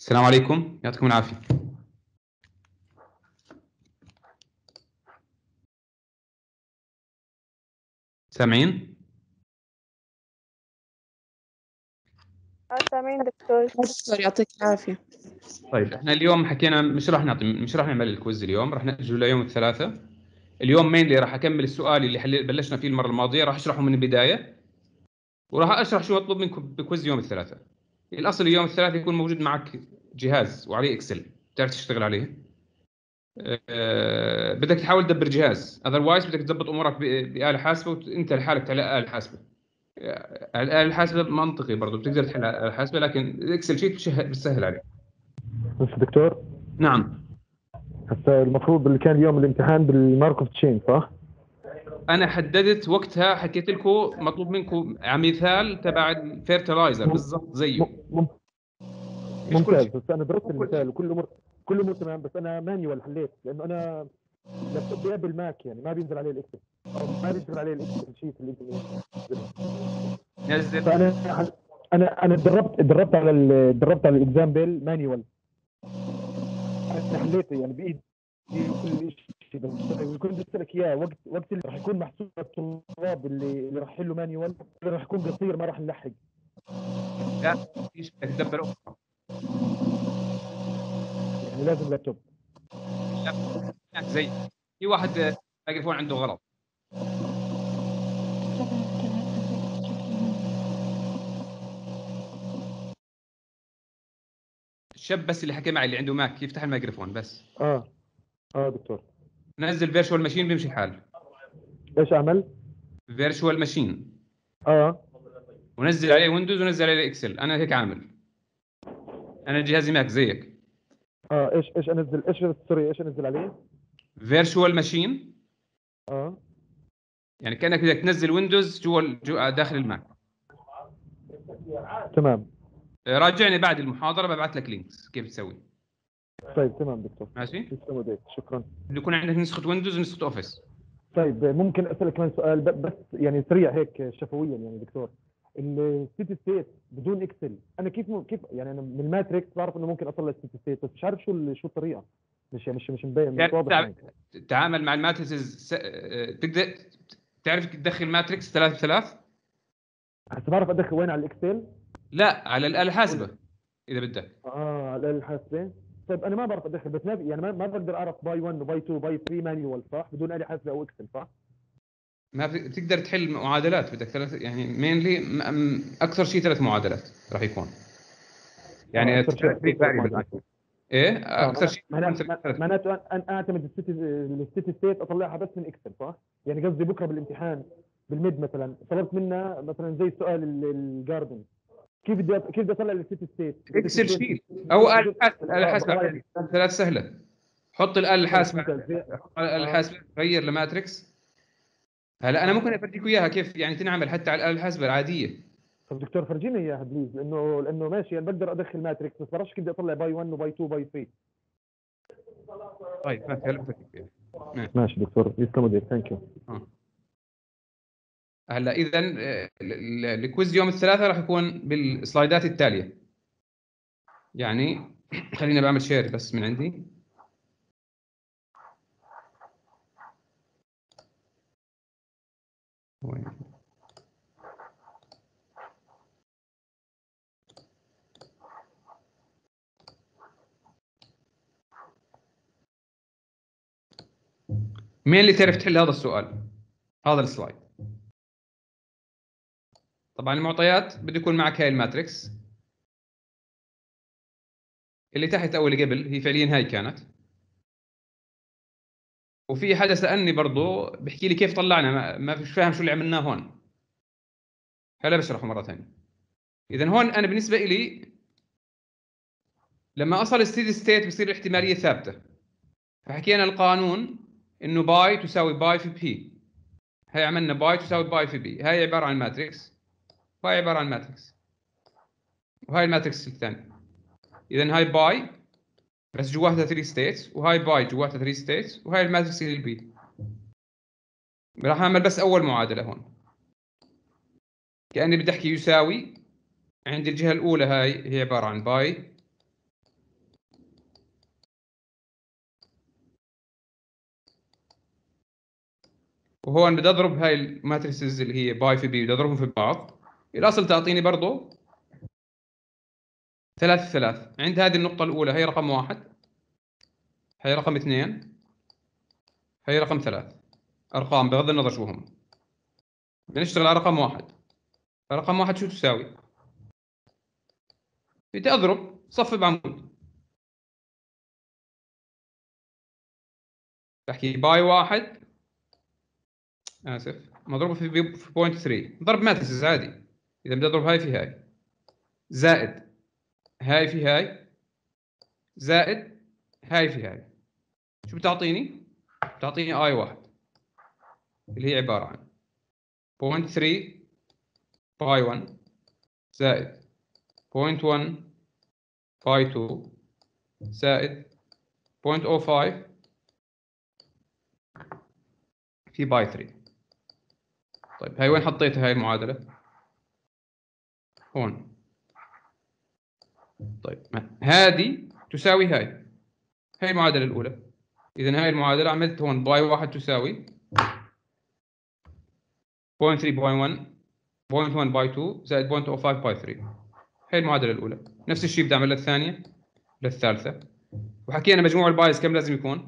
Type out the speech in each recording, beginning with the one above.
السلام عليكم، يعطيكم العافية. سامعين؟ سامعين دكتور. دكتور يعطيك العافية. طيب احنا اليوم حكينا مش راح نعمل الكويز اليوم، راح نأجله ليوم الثلاثاء. اليوم مينلي راح اكمل السؤال اللي بلشنا فيه المرة الماضية، راح اشرحه من البداية وراح اشرح شو مطلوب منكم بكويز يوم الثلاثاء. الاصل يوم الثلاثاء يكون موجود معك جهاز وعليه اكسل تعرف تشتغل عليه. بدك تحاول تدبر جهاز، اذروايز بدك تضبط امورك بآلة حاسبة وانت لحالك على آلة حاسبة. الآلة الحاسبة منطقي برضه بتقدر تحل على الآلة الحاسبة، لكن الإكسل شيت بتسهل عليك. بس دكتور، نعم. هسه المفروض اللي كان اليوم الامتحان بالماركوف تشين صح؟ أنا حددت وقتها، حكيت لكم مطلوب منكم على مثال تبع الفيرتلايزر بالضبط زيه. ممتاز. بس أنا درست المثال وكل أمور تمام، بس أنا مانيوال حليت لأنه أنا لابتوبي قبل ماك، يعني ما بينزل عليه الإكسل أو ما بينزل عليه الإكسل شيت اللي أنت نزل. فأنا تدربت على الإكزامبل مانيوال. أنا حليته يعني بإيدي وكل شيء، بس كنت بسألك إياه وقت اللي راح يكون محسوب الطلاب اللي راح يحلوا مانيوال، راح يكون قصير ما راح نلحق. لا فيش، بدك تدبر أمورك. يعني لازم لابتوب. زي في واحد تليفون عنده غلط. الشاب بس اللي حكى معي اللي عنده ماك يفتح الميكروفون بس. دكتور نزل فيرتشوال ماشين بيمشي الحال. ايش اعمل؟ فيرتشوال ماشين. ونزل عليه ويندوز ونزل عليه اكسل. انا هيك عامل. انا جهازي ماك زيك. ايش انزل؟ ايش انزل عليه؟ فيرتشوال ماشين. يعني كانك بدك تنزل ويندوز جوا داخل الماك. تمام. راجعني بعد المحاضره ببعث لك لينكس كيف تسوي. طيب تمام دكتور. ماشي. تسلم ايديك، شكرا. بده يكون عندك نسخه ويندوز ونسخه اوفيس. طيب ممكن اسالك كمان سؤال بس يعني سريع هيك شفويا يعني دكتور، الستيت ستيت بدون اكسل انا كيف يعني انا من الماتريكس بعرف انه ممكن اوصل للستيت ستيت، بس مش عارف شو الطريقه. مش مبين، مش واضح يعني. تعامل مع الماتريسز تقدر تعرف تدخل ماتريكس 3 هسه بعرف ادخل وين على الاكسل؟ لا على الآلة الحاسبة اذا بدك. على الآلة الحاسبة. طيب انا ما بعرف ادخل، بس يعني ما بقدر اعرف باي 1 وباي 2 وباي 3 مانيوال صح؟ بدون آلة حاسبة او اكسل صح؟ ما بتقدر تحل معادلات، بدك ثلاث يعني مينلي اكثر شيء 3 معادلات راح يكون. يعني اكثر شيء ايه اكثر شيء معناته انا اعتمد الستيت ستيت اطلعها بس من اكسل صح؟ يعني قصدي بكره بالامتحان بالميد مثلا طلبت منا مثلا زي سؤال الجاردن، كيف بدي اطلع الستيت ستيت؟ اكسل شيت او الآلة الحاسبة. 3 سهلة. حط الآلة الحاسبة غير لماتريكس. هلا انا ممكن افرجيك اياها كيف يعني تنعمل حتى على الآلة الحاسبة العادية. طب دكتور فرجيني اياها بليز، لانه ماشي انا بقدر ادخل ماتريكس بس بعرفش كيف بدي اطلع باي 1 وباي 2 وباي 3. طيب هلا بفكر فيها. ماشي دكتور، يسلموا ايديك، ثانك يو. هلا اذا الكويز يوم الثلاثاء راح يكون بالسلايدات التاليه. يعني خليني بعمل شير بس من عندي. وين؟ مين اللي تعرف تحل هذا السؤال؟ هذا السلايد. طبعا المعطيات بده يكون معك هاي الماتريكس اللي تحت او اللي قبل، هي فعليا هاي كانت. وفي حدا سالني برضه بحكي لي كيف طلعنا، ما فيش فاهم شو اللي عملناه هون. هلا بشرحه مره ثانيه. اذا هون انا بالنسبه لي لما اصل ستيدي ستيت بصير الاحتماليه ثابته. فحكينا القانون انه باي تساوي باي في بي. هاي عملنا باي تساوي باي في بي. هاي عباره عن ماتريكس وهاي عباره عن ماتريكس وهاي الماتريكس الثانيه. اذا هاي باي بس جواتها 3 ستيتس، وهاي باي جواتها 3 ستيتس، وهاي الماتريكس اللي البي. راح اعمل بس اول معادله هون كاني بدي احكي يساوي. عندي الجهه الاولى هاي هي عباره عن باي وهون بدي اضرب هاي الماتريسز اللي هي باي في بي بدي اضربهم في بعض. الاصل تعطيني برضه 3 3. عند هذه النقطة الأولى هي رقم 1، هي رقم 2، هي رقم 3. أرقام بغض النظر شو هم. بنشتغل على رقم 1. رقم 1 شو تساوي؟ بدي أضرب صف بعمود. بحكي باي 1 آسف مضروبة في 0.3. ضرب ماتريسز عادي. إذا بدي أضرب هاي في هاي زائد هاي في هاي زائد هاي في هاي، شو بتعطيني؟ بتعطيني اي 1 اللي هي عبارة عن 0.3 باي 1 زائد 0.1 باي 2 زائد 0.05 في باي 3. طيب هاي وين حطيتها هاي المعادلة؟ هون. طيب هذه تساوي هاي المعادلة الأولى. إذا هاي المعادلة عملت هون باي 1 تساوي 0.3 باي 1 0.1 باي 2 زائد 0.05 باي 3. هاي المعادلة الأولى. نفس الشيء بدي أعمل للثانية للثالثة. وحكينا مجموع البايز كم لازم يكون؟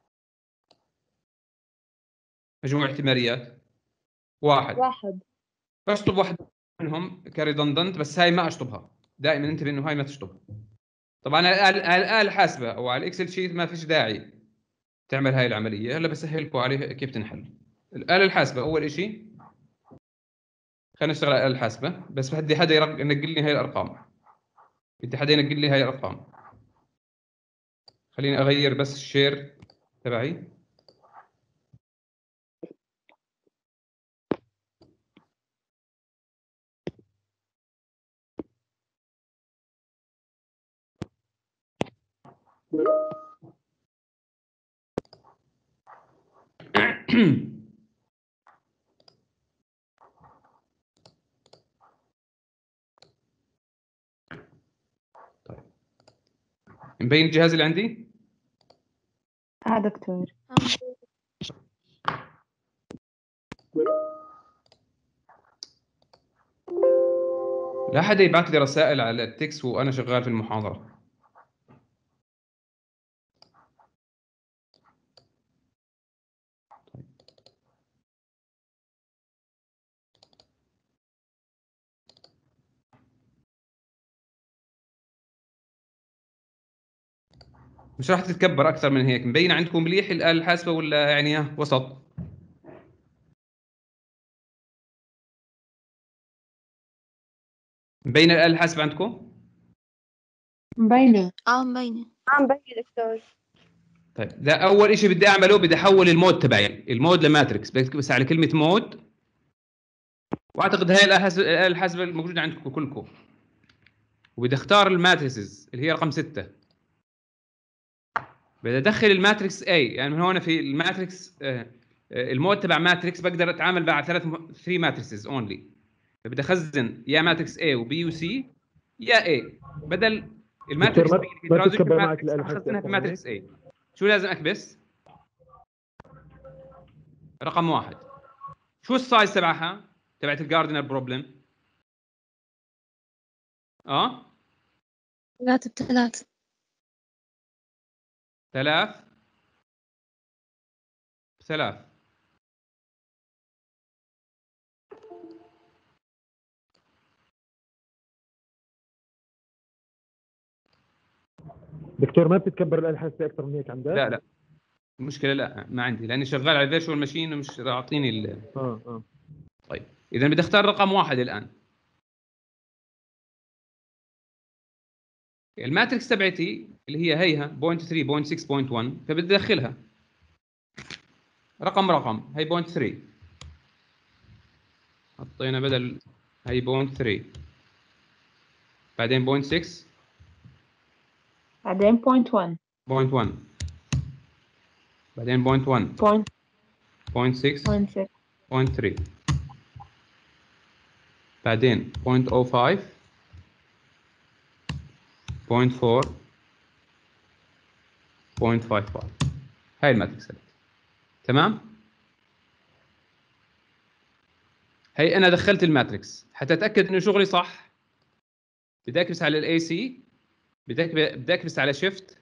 مجموع احتماليات 1. بشطب واحد منهم كريدندنت، بس هاي ما اشطبها. دائما انتبه انه هاي ما تشطبها. طبعا على الآلة الحاسبة او على الاكسل شيت ما فيش داعي تعمل هاي العملية. هلا بسهلكم عليه كيف تنحل. الآلة الحاسبة اول شيء خلينا نشتغل على الآلة الحاسبة، بس بدي حدا ينقل لي هاي الارقام. بدي حدا ينقل لي هاي الارقام. خليني اغير بس الشير تبعي. طيب مبين الجهاز اللي عندي؟ دكتور. لا حدا يبعث لي رسائل على التكست وانا شغال في المحاضرة. مش راح تتكبر اكثر من هيك. مبين عندكم مليح الآلة الحاسبة ولا يعني وسط؟ مبين الآلة الحاسبة عندكم؟ مبينة. مبينة. مبينة دكتور. طيب ده اول شيء بدي اعمله، بدي احول المود تبعي المود لماتريكس. بكتب بس على كلمة مود، واعتقد هاي الآلة الحاسبة الموجودة عندكم كلكم. وبدي اختار الماتريسز اللي هي رقم 6. بدي ادخل الماتريكس A، يعني من هون في الماتريكس المود تبع ماتريكس بقدر اتعامل مع 3 ماتريسز اونلي. بدي اخزن يا ماتريكس A وبي وسي يا A. بدل الماتريكس دكتور B اللي هي ما ترانزيشن تتكبر معك ماتريكس الآلة الحاسبة بخزنها في أكثر من ماتريكس هيك؟ A. شو لازم اكبس؟ رقم 1. شو السايز تبعها؟ تبعت الجاردنر بروبلم؟ 3 ب3. 3 ب3. دكتور ما بتتكبر الآلة الحاسبة أكثر من هيك عندك؟ لا المشكلة لا ما عندي، لاني شغال على الفيرشوال ماشين ومش راعطيني طيب اذا بدي اختار رقم 1 الان. الماتريكس تبعتي اللي هي هيها 0.3 0.6 0.1، فبدي ادخلها رقم هي 0.3. حطينا بدل هي 0.3 بعدين 0.6 بعدين 0.1 0.1 بعدين 0.1 0.6 0.6 0.3 بعدين 0.05 0.4 0.55. هاي الماتريكس تمام. هي انا دخلت الماتريكس. حتى اتاكد انه شغلي صح بدي اكبس على الاي سي، بدي اكبس على شيفت،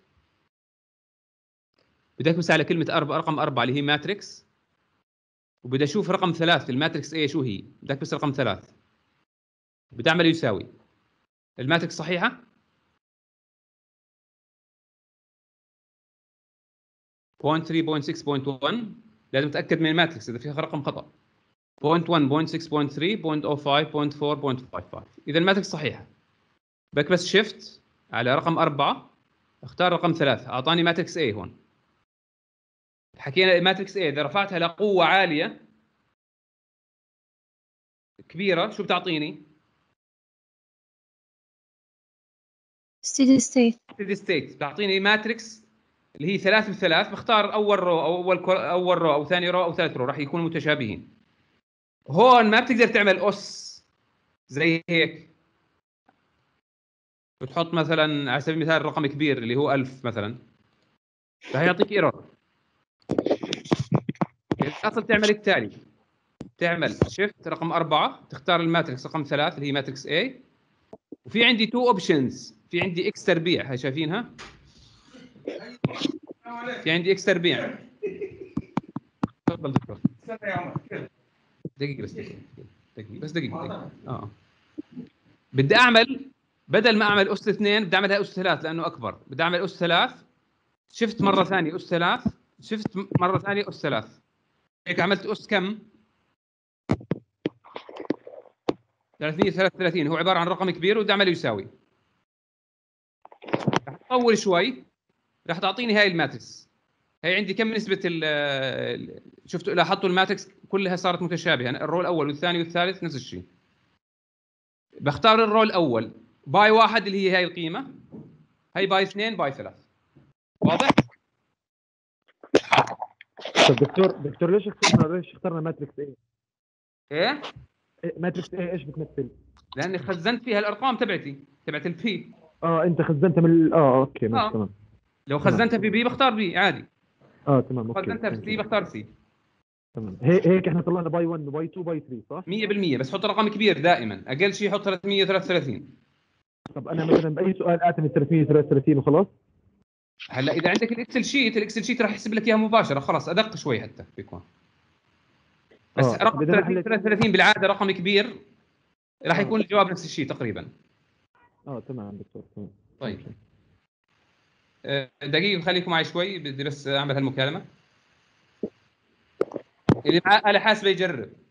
بدي اكبس على كلمه رقم 4 اللي هي ماتريكس، وبدي اشوف رقم 3 الماتريكس اي شو هي. بدي اكبس رقم 3، بدي اعمل يساوي. الماتريكس صحيحه؟ 0.3 0.6 0.1 لازم اتاكد من الماتريكس اذا فيها رقم خطا. 0.1 0.6 0.3 0.05 0.4 0.55. اذا الماتريكس صحيحه. بكبس شيفت على رقم 4، اختار رقم 3، اعطاني ماتريكس A هون. حكينا ماتريكس A اذا رفعتها لقوه عاليه كبيره شو بتعطيني؟ steady state. ستيدي ستيت. بتعطيني ماتريكس اللي هي 3 ب3. بختار اول رو او اول رو او ثاني رو او ثالث رو، راح يكونوا متشابهين. هون ما بتقدر تعمل اس زي هيك، بتحط مثلا على سبيل المثال رقم كبير اللي هو 1000 مثلا، راح يعطيك ايرور. الاصل تعمل التالي: تعمل شيفت رقم 4، تختار الماتريكس رقم 3 اللي هي ماتريكس A، وفي عندي تو اوبشنز. في عندي اكس تربيع، هاي شايفينها؟ في عندي اكس تربيع. تفضل دكتور. دقيقة بس، دقيقة. بدي اعمل، بدل ما اعمل اس 2 بدي اعملها اس 3 لانه اكبر. بدي اعمل اس 3، شفت مرة ثانية اس 3، شفت مرة ثانية اس 3. هيك عملت اس كم؟ 333. هو عبارة عن رقم كبير وبدي اعمله يساوي. راح اطول شوي، راح تعطيني هاي الماتريكس. هي عندي كم نسبة شفتوا لاحظتوا الماتريكس كلها صارت متشابهة. الرول الأول والثاني والثالث نفس الشيء. بختار الرول الأول باي 1 اللي هي هاي القيمة، هي باي 2 باي 3. واضح؟ طب دكتور ليش اخترنا ماتريكس ايه؟ ايه؟ ماتريكس ايه ايش بتمثل؟ لأني خزنت فيها الأرقام تبعتي، تبعت البي. انت خزنتها من اوكي ماشي تمام. لو تمام. خزنتها في بي بختار بي عادي. تمام اوكي خزنتها في سي بختار سي. تمام. هيك احنا طلعنا باي 1 باي 2 باي 3 صح؟ 100%. بس حط رقم كبير دائما، أقل شيء حط 333. طب انا مثلا باي سؤال اعطني 333 وخلاص. هلا إذا عندك الإكسل شيت راح يحسب لك إياها مباشرة. خلاص أدق شوي حتى بيكون. بس طب رقم اذا ما حليت 33 بالعاده رقم كبير، راح يكون الجواب نفس الشيء تقريبا. تمام دكتور تمام. طيب دقيقه خليكم معي شوي، بدي بس اعمل هالمكالمه. اللي معاه آلة حاسبه يجرب.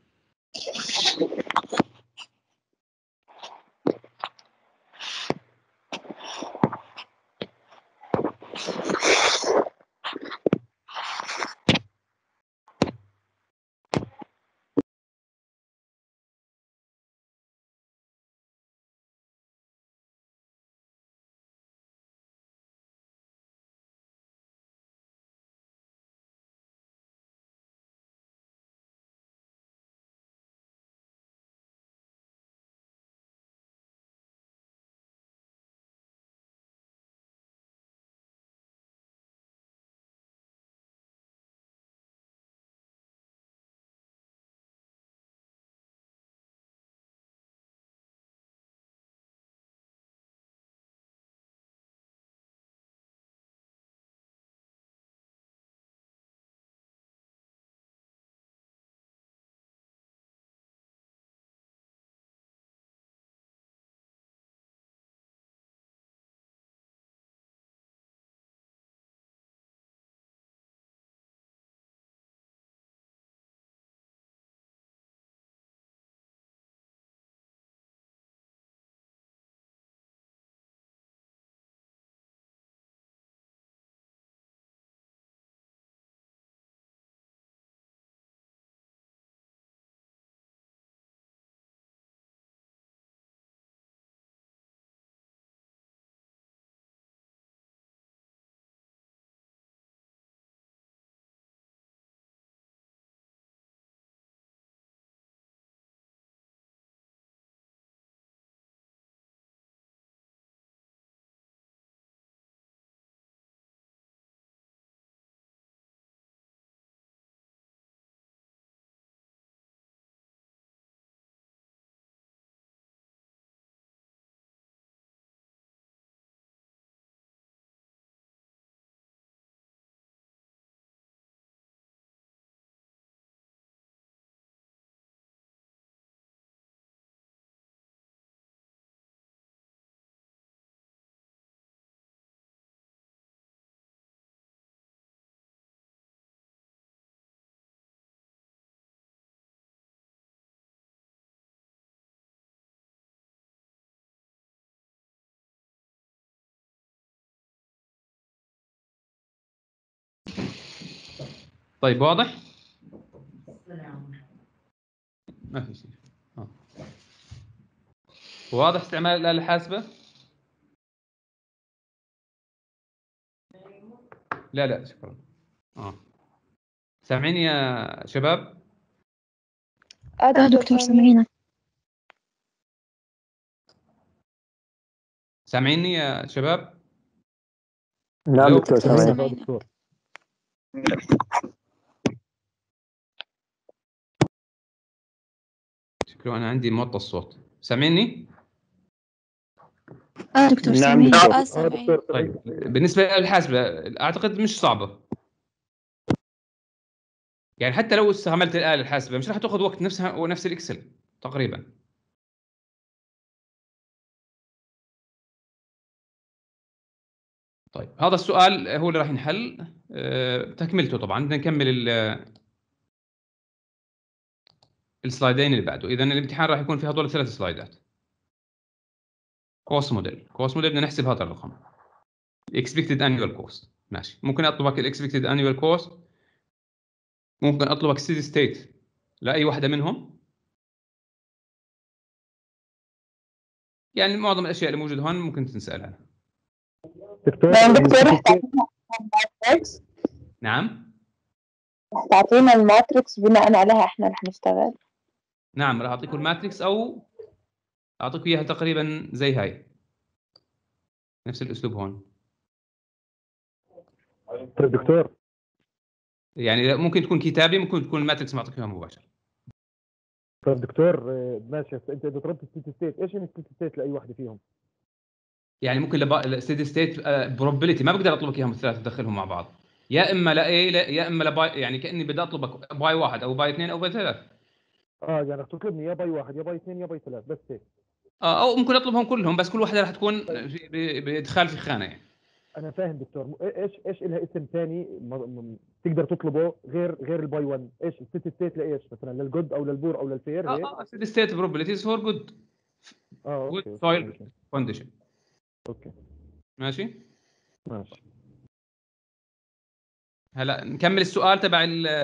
طيب واضح؟ ما في شيء. واضح استعمال الآلة الحاسبة؟ لا شكرا. سامعيني يا شباب؟ دكتور سامعينك. سامعيني يا شباب؟ نعم دكتور سامعين. دكتور. شكله أنا عندي موطى الصوت. سامعيني؟ دكتور نعم سامعين. دكتور. طيب بالنسبة للحاسبة أعتقد مش صعبة. يعني حتى لو استعملت الآلة الحاسبة مش راح تأخذ وقت نفسها ونفس الإكسل تقريبا. طيب هذا السؤال هو اللي راح ينحل تكملته. طبعا بدنا نكمل السلايدين اللي بعده. إذا الامتحان راح يكون في هذول 3 سلايدات. كوست موديل بدنا نحسب هذا الرقم. expected annual cost. ماشي. ممكن أطلبك expected annual cost، ممكن أطلبك steady state لأي واحدة منهم. يعني معظم الأشياء اللي موجودة هون ممكن تنسألها. دكتور نعم تعطينا الماتريكس بناء عليها احنا رح نشتغل. نعم راح أعطيكم الماتريكس أو أعطيكم إياها تقريبا زي هاي، نفس الأسلوب هون. طيب دكتور، يعني ممكن تكون كتابي، ممكن تكون الماتريكس معطيك إياها مباشرة. طيب دكتور ماشي. انت اذا ضربت ستيت ستيت، ايش يعني ستيت ستيت لاي واحده فيهم؟ يعني ممكن الستيدي ستيت بروبابيلتي ما بقدر اطلبك اياهم الثلاثه تدخلهم مع بعض، يا اما يا اما لباي، يعني كاني بدي اطلبك باي واحد او باي اثنين او باي ثلاث. يعني رح تطلبني يا باي واحد يا باي اثنين يا باي ثلاث بس هيك. او ممكن اطلبهم كلهم، بس كل واحده راح تكون بادخال في خانه يعني. انا فاهم دكتور. ايش لها اسم ثاني تقدر تطلبه غير الباي 1؟ ايش ستيت ستيت لايش؟ مثلا للجود او للبور او للفير هيك؟ ستيدي ستيت بروبابيلتيز فور جود اوكي سويل كونديشن. اوكي ماشي. هلا نكمل السؤال تبع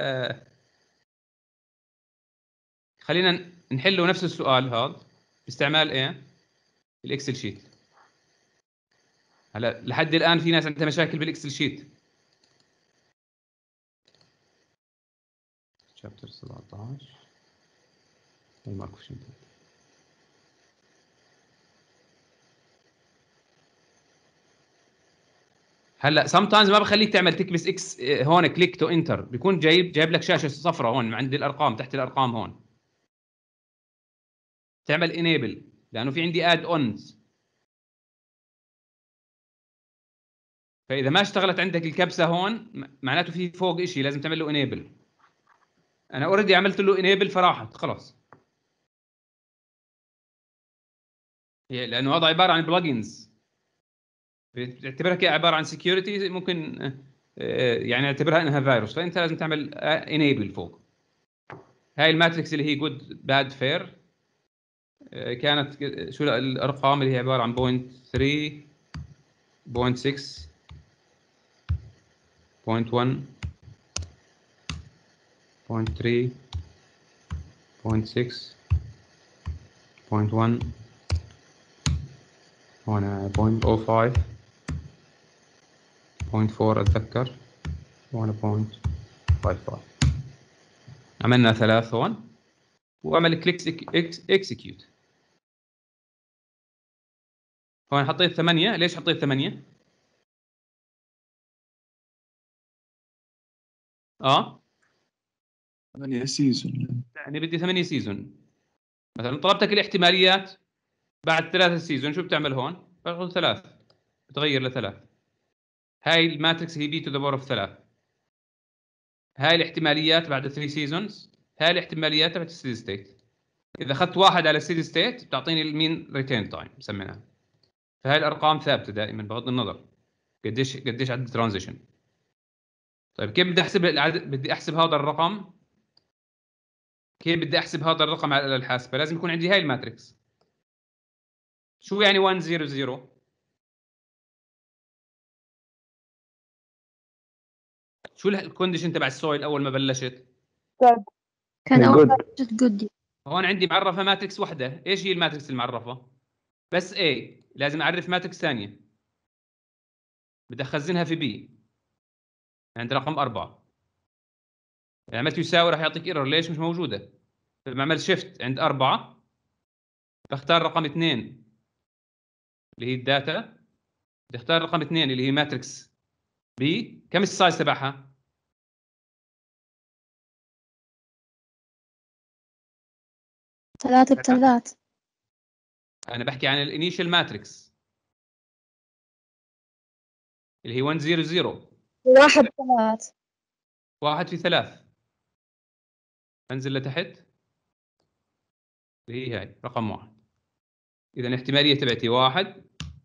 خلينا نحله نفس السؤال هذا باستعمال ايه؟ الاكسل شيت. هلا لحد الان في ناس عندها مشاكل بالاكسل شيت. شابتر 17 ماكو شيء. هلا سم تايمز ما بخليك تعمل تكبس اكس هون كليك تو انتر، بيكون جايب لك شاشه صفراء هون عند الارقام، تحت الارقام هون تعمل انيبل، لانه في عندي اد اونز. فاذا ما اشتغلت عندك الكبسه هون معناته في فوق شيء لازم تعمل له انيبل. انا اوريدي عملت له انيبل فراحت خلاص، لانه هذا عباره عن بلجنز بتعتبرها عباره عن سكيورتي، ممكن يعني اعتبرها انها فيروس، فانت لازم تعمل انيبل فوق. هاي الماتريكس اللي هي جود باد فير كانت شو الارقام اللي هي عباره عن 0.3 0.6 0.1 0.3 0.6 0.1 هون 0.05 0.4 اتذكر 1.55. عملنا 3 هون وعمل كليك اكسكيوت. هون حطيت 8. ليش حطيت 8؟ اه 8 سيزون. يعني بدي 8 سيزون. مثلا طلبتك الاحتماليات بعد 3 سيزون، شو بتعمل هون؟ بتحط 3، بتغير ل3. هاي الماتريكس هي بي تو ذا باور اوف 3. هاي الاحتماليات بعد 3 سيزونز، هاي الاحتماليات تبعت الستيدي ستيت. اذا اخذت واحد على الستيدي ستيت بتعطيني المين ريتين تايم سميناها. فهاي الارقام ثابته دائما بغض النظر قديش عدد ترانزيشن. طيب كيف بدي احسب بدي احسب هذا الرقم؟ كيف بدي احسب هذا الرقم على الحاسبه؟ لازم يكون عندي هاي الماتريكس. شو يعني 100؟ شو الكونديشن تبع السويل اول ما بلشت؟ كان أول Good. جد جودي. هون عندي معرفه ماتريكس وحده. ايش هي الماتريكس المعرفه؟ بس A. لازم اعرف ماتريكس ثانيه بدي اخزنها في B عند رقم 4. إذا عملت يساوي راح يعطيك ايرور. ليش مش موجوده؟ لما اعمل شيفت عند 4 بختار رقم 2 اللي هي الداتا. بدي اختار رقم 2 اللي هي ماتريكس B. كم السايز تبعها؟ 3 ب3. انا بحكي عن الانيشال ماتريكس اللي هي 1 0 0. 1 ب3. 1 في 3. انزل لتحت اللي هي هاي رقم 1. اذا الاحتماليه تبعتي 1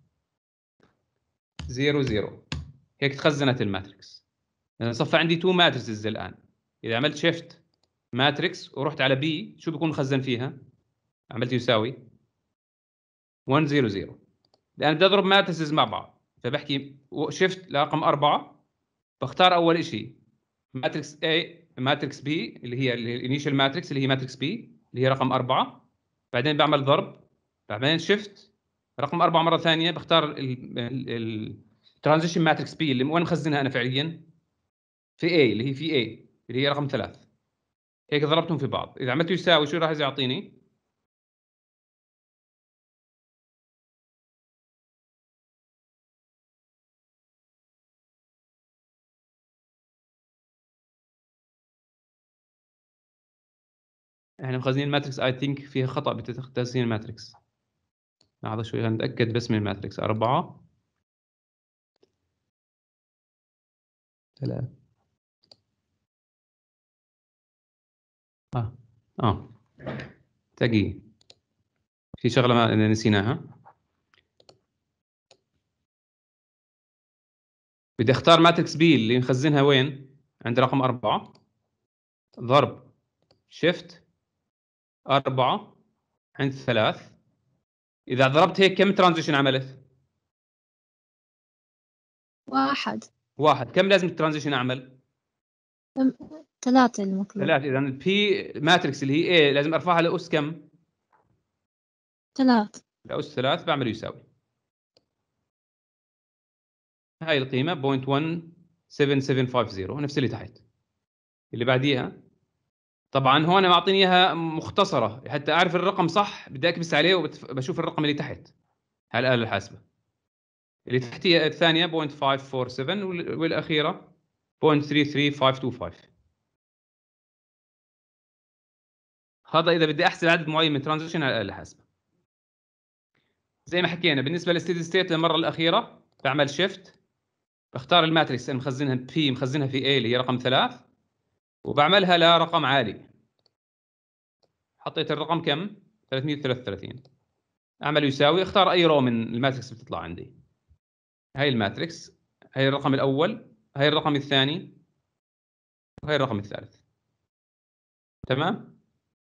0 0. هيك تخزنت الماتريكس. اذا صفى عندي 2 ماتريكسز الان. اذا عملت شيفت ماتريكس ورحت على بي شو بيكون مخزن فيها؟ عملت يساوي 1 0 0. لان بدي اضرب ماتريكسز مع بعض فبحكي شيفت لرقم 4 بختار اول شيء ماتريكس A ماتريكس B اللي هي الانيشال ماتريكس اللي هي ماتريكس B اللي هي رقم 4. بعدين بعمل ضرب. بعدين شيفت رقم 4 مره ثانيه بختار الترانزيشن ماتريكس B اللي وين مخزنها انا فعليا في A اللي هي في A اللي هي رقم 3. هيك ضربتهم في بعض. اذا عملت يساوي شو راح يعطيني؟ احنا مخزنين الماتريكس اي ثينك فيها خطا بتخزين الماتريكس. لحظه شوي نتاكد بس من الماتريكس. 4 3 دقيقه في شغله ما نسيناها. بدي اختار ماتريكس بي اللي نخزنها وين؟ عند رقم 4. ضرب شيفت 4 عند 3. اذا ضربت هيك كم ترانزيشن عملت؟ 1. 1. كم لازم الترانزيشن اعمل؟ 3 المطلوب. 3. اذا البي ماتريكس اللي هي A لازم ارفعها لاس كم؟ 3. لاس 3. بعمل يساوي هاي القيمه 0.17750 نفس اللي تحت. اللي بعديها طبعا هون معطيني اياها مختصره حتى اعرف الرقم صح. بدي اكبس عليه وبشوف الرقم اللي تحت على الاله الحاسبه. اللي تحتيها الثانيه 0.547 والاخيره 0.33525. هذا اذا بدي احسب عدد معين من ترانزيشن على الاله الحاسبه. زي ما حكينا بالنسبه للستيدي ستيت للمره الاخيره بعمل شيفت بختار الماتريكس اللي مخزنها في A اللي هي رقم 3 وبعملها لرقم عالي. حطيت الرقم كم؟ 333. اعمل يساوي. اختار اي رو من الماتريكس بتطلع عندي. هاي الماتريكس. هاي الرقم الاول. هاي الرقم الثاني. وهي الرقم الثالث. تمام؟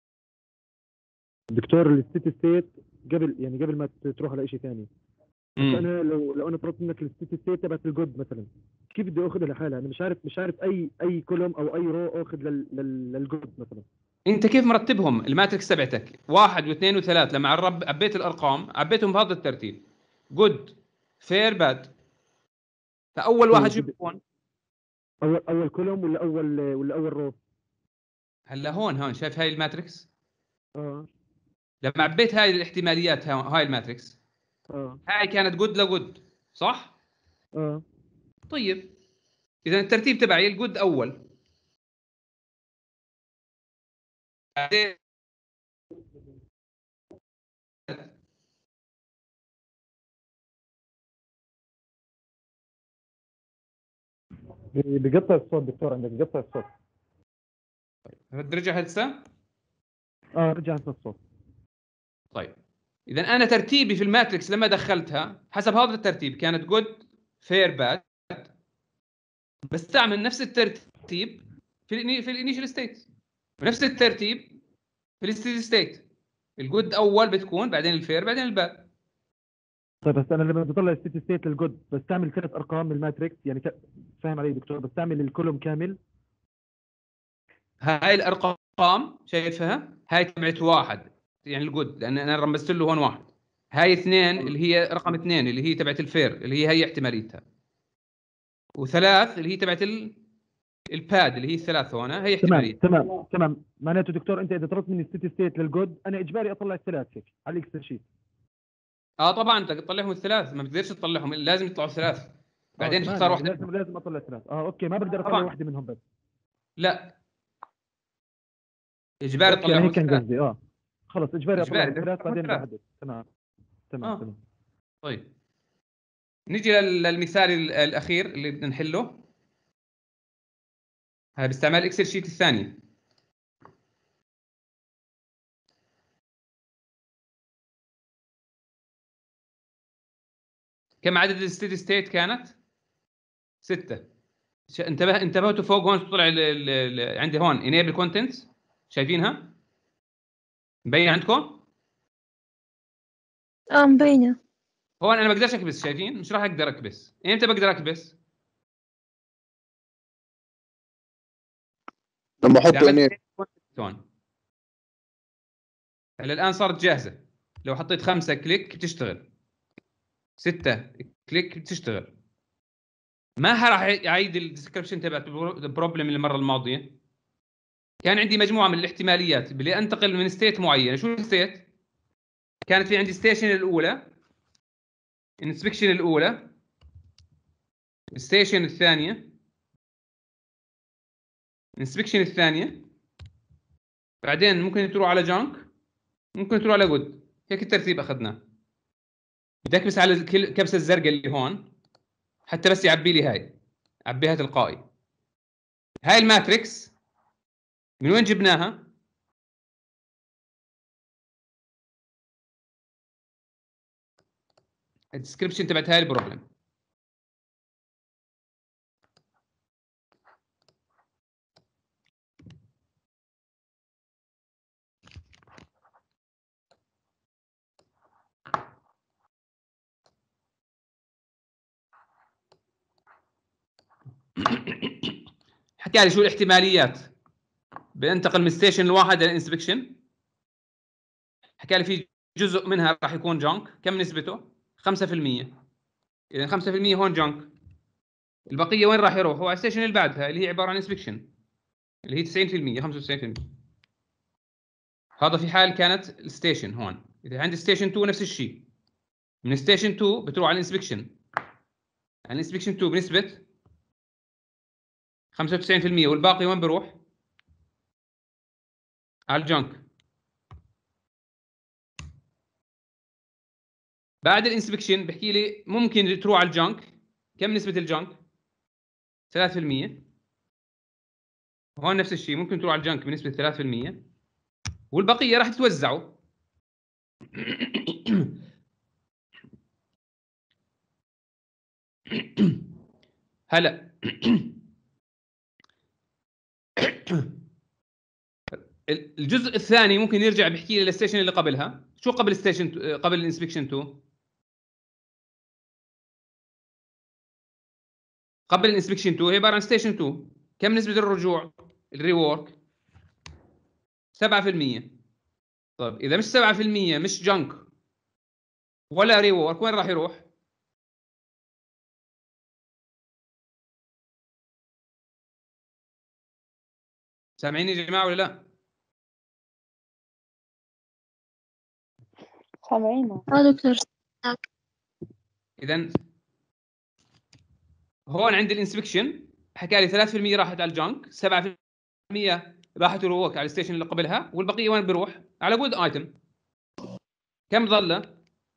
دكتور الستيت ستيت قبل ما تروح على شيء ثاني. انا لو انا طلبت منك الستيت ستيت تبعت الجود مثلا كيف بدي اخذها لحالها؟ انا مش عارف اي كولوم او اي رو اخذ للجود مثلا. انت كيف مرتبهم الماتريكس تبعتك 1 و2 و3 لما عبيت الارقام عبيتهم بهذا الترتيب جود فير باد. فاول واحد شو بيكون؟ اول كولوم ولا اول رو؟ هلا هون شايف هاي الماتريكس؟ لما عبيت هاي الاحتماليات هاي الماتريكس هاي كانت جود لجود صح؟ طيب اذا الترتيب تبعي الجود اول بعدين بقطع الصوت دكتور عندك بقطع الصوت. رجع هسه؟ رجع الصوت. طيب اذا انا ترتيبي في الماتريكس لما دخلتها حسب هذا الترتيب كانت جود فير باد. بستعمل نفس الترتيب في الانيشال ستيت ونفس الترتيب في الستيدي ستيت. الجود اول بتكون بعدين الفير بعدين الباد. طيب بس انا لما بطلع ستيت ستيت للجود بستعمل 3 ارقام من الماتريكس يعني فاهم علي دكتور؟ بستعمل الكولوم كامل. هاي الارقام شايفها، هاي تبعت واحد يعني الجود، لان انا رمزت له هون واحد. هاي اثنين اللي هي رقم اثنين اللي هي تبعت الفير اللي هي احتماليتها، وثلاث اللي هي تبعت الباد اللي هي الثلاث هون هي تمام احتماليتها. تمام تمام. معناته دكتور انت اذا طلبت مني ستيت ستيت للجود انا اجباري اطلع الثلاث هيك على الاكسل شيت. اه طبعا انت تطلعهم الثلاث، ما بتقدرش تطلعهم، لازم يطلعوا ثلاث، بعدين تمام تختار يعني واحده. لازم اطلع الثلاث. اوكي ما بقدر اطلع طبعا واحده منهم بس. لا، اجباري اوكي انا تطلعهم هيك كان الثلاث. قصدي. خلص اجباري اطلع اجباري الثلاث تطلعهم بعدين الثلاث. بحدد. تمام تمام اه تمام. طيب، نيجي للمثال الاخير اللي بدنا نحله. هذا باستعمال اكسل شيت الثانيه. كم عدد الستيدي ستيت كانت؟ 6. انتبهتوا فوق هون طلع عندي هون enable contents، شايفينها؟ مبين عندكم؟ مبينة. هون انا ما بقدرش اكبس، شايفين؟ مش راح اقدر اكبس. امتى بقدر اكبس؟ لما احط عملت ايميل. هون. هلا الان صارت جاهزه. لو حطيت 5 كليك بتشتغل، 6 كليك بتشتغل. ما راح اعيد الديسكربشن تبعت البروبلم اللي المره الماضيه. كان عندي مجموعه من الاحتماليات بدي انتقل من ستيت معينه. شو الستيت؟ كانت في عندي ستيشن الاولى، انسبكشن الاولى، الستيشن الثانيه، الانسبكشن الثانيه، بعدين ممكن تروح على جانك، ممكن تروح على جود. هيك الترتيب اخذناه. بدي اكبس على الكبسه الزرقاء اللي هون حتى بس يعبي لي هاي، عبيها تلقائي. هاي الماتريكس من وين جبناها؟ الديسكربشن تبعت هاي البروبلم. حكى لي شو الاحتماليات بننتقل من ستيشن الواحد للانسبكشن. حكى لي في جزء منها راح يكون جانك. كم نسبته؟ 5%. اذا 5% هون جانك. البقيه وين راح يروح؟ هو على الستيشن اللي بعدها اللي هي عباره عن انسبكشن اللي هي 90%، 95%. هذا في حال كانت الستيشن هون. اذا عندي ستيشن 2 نفس الشيء، من ستيشن 2 بتروح على الانسبكشن. على الانسبكشن 2 بنسبه 95%، والباقي وين بروح؟ على الجانك. بعد الانسبكشن بحكي لي ممكن تروح على الجانك. كم نسبه الجانك؟ 3%. هون نفس الشيء، ممكن تروح على الجانك بنسبه 3%، والبقيه راح تتوزعوا. هلا الجزء الثاني ممكن يرجع بيحكي لي للستيشن اللي قبلها. شو قبل الستيشن، قبل الانسبكشن 2؟ قبل الانسبكشن 2 هي عباره عن ستيشن 2. كم نسبه الرجوع الريورك؟ 7%. طيب اذا مش 7%، مش جنك ولا ريورك، وين راح يروح؟ سامعيني يا جماعه ولا لا؟ سامعينه. دكتور. اذا هون عند الانسبكشن حكى لي 3% راحت على الجنك، 7% راحت الريورك على الستيشن اللي قبلها، والبقيه وين بيروح؟ على جود ايتم. كم ظل؟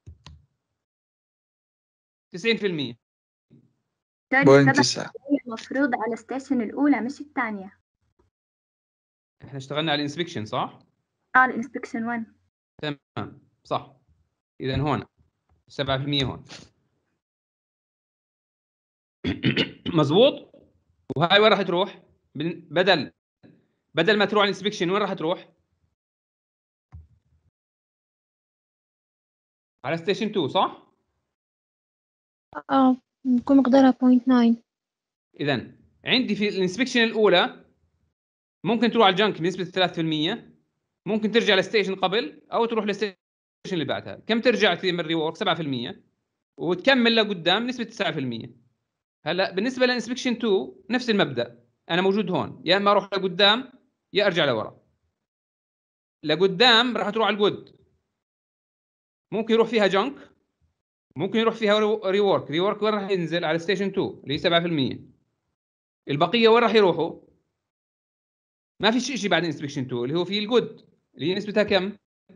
90%. بوينت 9. المفروض على الستيشن الأولى مش الثانية. احنا اشتغلنا على الانسبكشن صح؟ الانسبكشن 1. تمام صح. اذا هون 7% هون. مزبوط. وهاي وين راح تروح؟ بدل ما تروح على الانسبكشن وين راح تروح؟ على ستيشن 2 صح؟ بكون مقدارها 0.9. اذا عندي في الانسبكشن الاولى ممكن تروح على الجنك بنسبه 3%، ممكن ترجع للستيشن قبل او تروح للستيشن اللي بعدها. كم ترجع في من الريورك؟ 7%، وتكمل لقدام نسبه 9%. هلا بالنسبه للانسبكشن 2 نفس المبدا، انا موجود هون، يا اما اروح لقدام يا ارجع لورا. لقدام راح تروح على الجود، ممكن يروح فيها جنك، ممكن يروح فيها ريورك. ريورك وين راح ينزل؟ على ستيشن 2 اللي هي 7%. البقيه وين راح يروحوا؟ ما في شيء بعد انسبكشن 2 اللي هو في الجود اللي هي نسبتها كم؟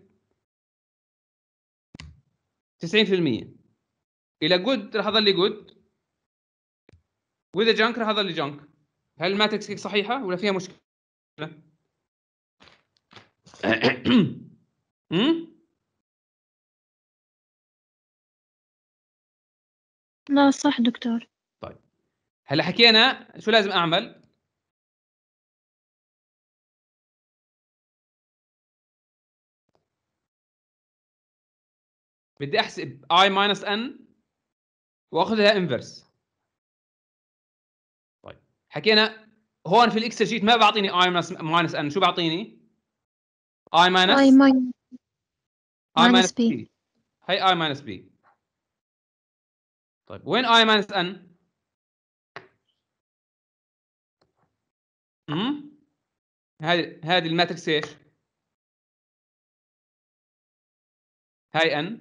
90%. الى جود راح اضل جود، واذا جنك راح اضل جنك. هل الماتريكس هيك صحيحه ولا فيها مشكله؟ لا صح دكتور. طيب هلا حكينا شو لازم اعمل. بدي احسب I minus n واخذ لها انفرس. طيب حكينا هون في الاكسل شيت ما بعطيني I minus n، شو بعطيني؟ I minus b. هي I minus b. طيب وين I minus n؟ هذه الماتريكس ايش؟ هاي n،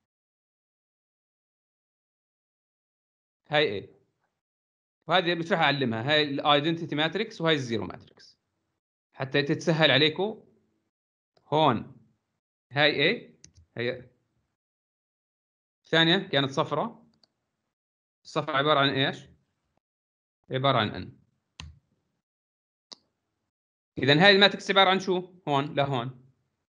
هاي a، وهذه مش راح اعلمها. هاي الايدنتيتي ماتريكس وهاي الزيرو ماتريكس حتى تتسهل عليكم. هون هاي a، هي الثانيه كانت صفراء. الصفراء عباره عن ايش؟ عباره عن n. اذا هاي الماتريكس عباره عن شو؟ هون لهون.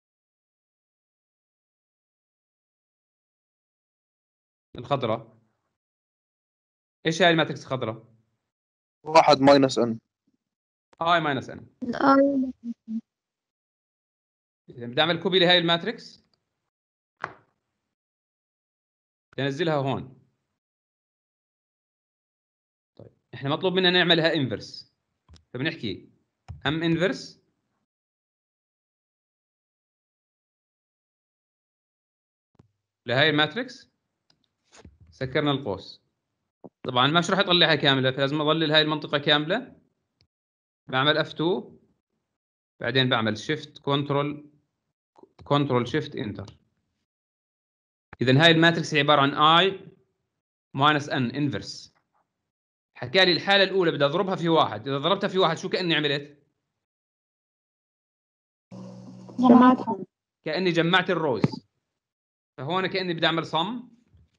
الخضراء ايش هاي الماتريكس الخضراء؟ 1 ماينس n. I minus n. الآي اذا بدي اعمل كوبي لهي الماتريكس ننزلها هون. طيب احنا مطلوب منا نعملها انفرس، فبنحكي ام انفرس لهي الماتريكس. سكرنا القوس. طبعا مش راح يطلعها كامله، فلازم اظلل هاي المنطقه كامله. بعمل F2، بعدين بعمل شيفت كنترول شيفت انتر. اذا هاي الماتريكس عباره عن I minus n انفرس. حكى لي الحاله الاولى بدي اضربها في واحد، اذا ضربتها في واحد شو كاني عملت؟ جماعتهم. كاني جمعت الروز. فهون كاني بدي اعمل صم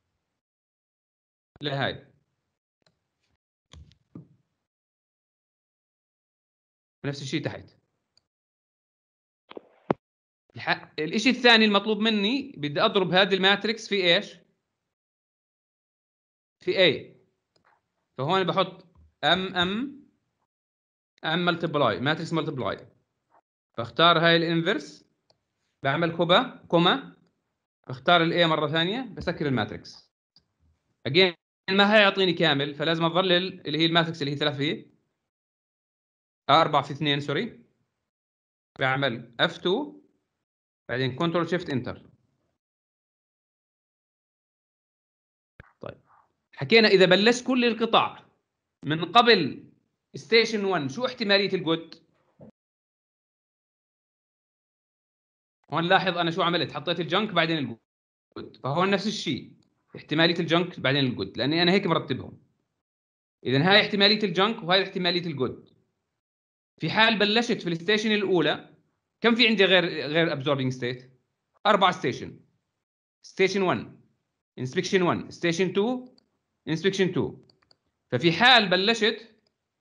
لهاي. نفس الشيء تحت. الشيء الثاني المطلوب مني بدي اضرب هذه الماتريكس في ايش؟ في A. فهون بحط ام ملتبلاي ماتريكس ملتبلاي. بختار هاي الانفرس، بعمل كوما، بختار الاي مره ثانيه، بسكر الماتريكس. اجين ما هي يعطيني كامل، فلازم اظلل اللي هي الماتريكس اللي هي 3 في 4 في 2 سوري. بعمل F2 بعدين كنترول شيفت انتر. طيب حكينا اذا بلشت كل القطع من قبل ستيشن 1 شو احتماليه الجود؟ هون لاحظ انا شو عملت، حطيت الجنك بعدين الجود. فهون نفس الشيء احتماليه الجنك بعدين الجود، لاني انا هيك مرتبهم. اذا هاي احتماليه الجنك وهاي احتماليه الجود. في حال بلشت في الستيشن الاولى كم في عندي غير ابزوربينج ستيت؟ 4 ستيشن. ستيشن 1 انسبكشن 1، ستيشن 2 انسبكشن 2. ففي حال بلشت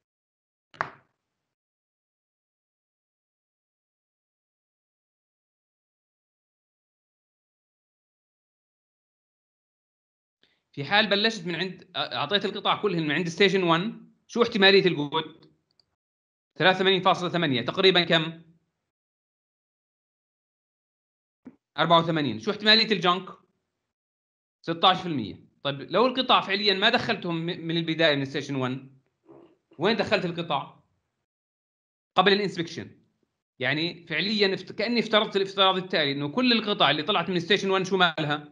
من عند اعطيت القطع كلهن من عند ستيشن 1 شو احتماليه الجود؟ 83.8 تقريبا كم؟ 84. شو احتماليه الجنك؟ 16%. طيب لو القطع فعليا ما دخلتهم من البدايه من ستيشن 1، وين دخلت القطع؟ قبل الانسبكشن. يعني فعليا كاني افترضت الافتراض التالي انه كل القطع اللي طلعت من ستيشن 1 شو مالها؟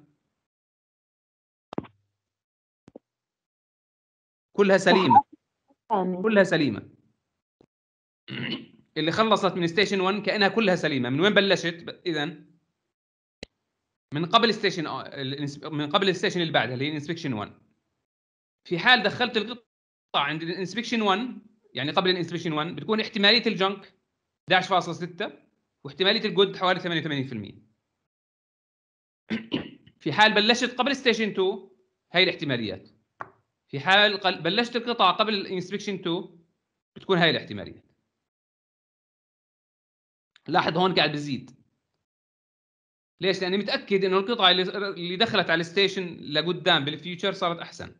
كلها سليمه. كلها سليمه. اللي خلصت من ستيشن 1 كانها كلها سليمه. من وين بلشت اذا؟ من قبل الستيشن اللي بعدها اللي هي الانسبكشن 1. في حال دخلت القطع عند الانسبكشن 1، يعني قبل الانسبكشن 1، بتكون احتماليه الجنك 11.6 واحتماليه الجود حوالي 88%. في حال بلشت قبل ستيشن 2 هي الاحتماليات. في حال بلشت القطع قبل الانسبكشن 2 بتكون هاي الاحتماليات. لاحظ هون قاعد بزيد. ليش؟ لاني متاكد انه القطع اللي دخلت على الستيشن لقدام بالفيوتشر صارت احسن.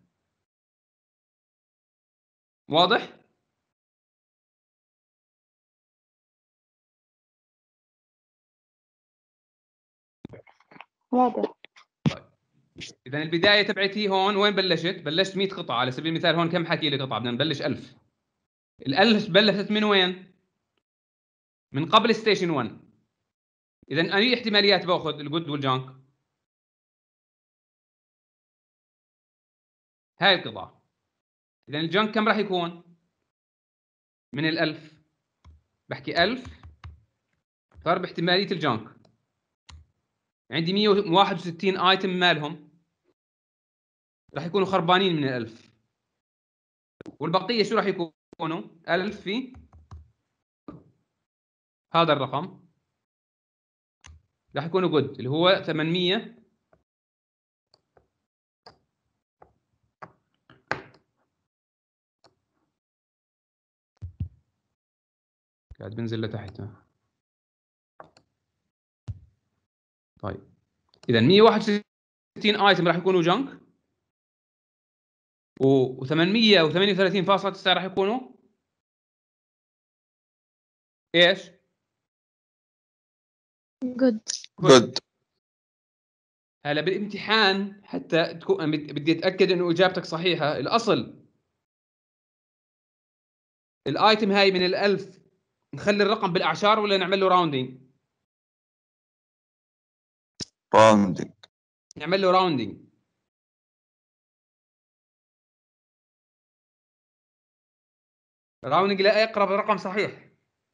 واضح؟ واضح. اذا البدايه تبعتي هون وين بلشت؟ بلشت 100 قطعه على سبيل المثال. هون كم حكي لي قطعه؟ بدنا نبلش 1000. ال1000 بلشت من وين؟ من قبل ستيشن 1. اذا اي احتماليات باخذ الجود والجانك؟ هاي القطعه. اذا الجانك كم راح يكون؟ من ال1000 بحكي 1000 ضرب احتماليه الجانك. عندي 161 ايتم مالهم راح يكونوا خربانين من ال1000، والبقيه شو راح يكونوا؟ 1000 في هذا الرقم راح يكونوا جود اللي هو 800. قاعد بنزل لتحت. طيب اذا 161 ايتم راح يكونوا جنك، و838.9 راح يكونوا ايش؟ جود. جود. هلا بالامتحان حتى تكون بدي اتاكد انه اجابتك صحيحه. الاصل الايتم هاي من ال1000 نخلي الرقم بالاعشار ولا نعمل له راوندينج؟ راوندينج. نعمل له راوندينج. راوندينج لاقرب رقم صحيح.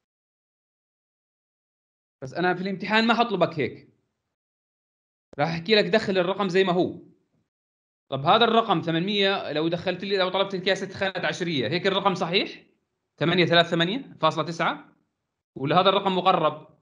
بس انا في الامتحان ما حطلبك هيك، راح احكي لك دخل الرقم زي ما هو. طب هذا الرقم 800 لو دخلت لي، لو طلبت لك اياه 6 خانات عشريه، هيك الرقم صحيح 838.9 ولا هذا الرقم مقرب؟